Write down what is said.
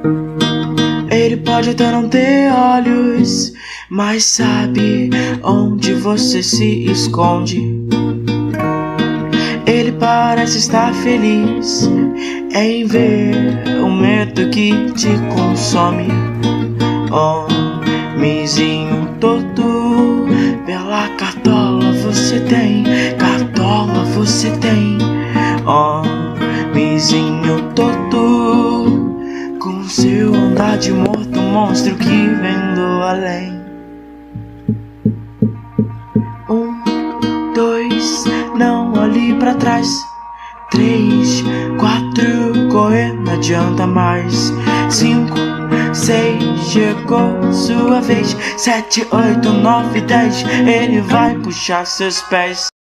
Ele pode até não ter olhos, mas sabe onde você se esconde. Ele parece estar feliz em ver o medo que te consome. Homenzinho torto, pela cartola você tem, cartola você tem. Homenzinho torto, com seu andar de morto, monstro que vem do além. 1, 2, não olhe pra trás. 3, 4, correr não adianta mais. 5, 6, chegou sua vez. 7, 8, 9, 10, ele vai puxar seus pés.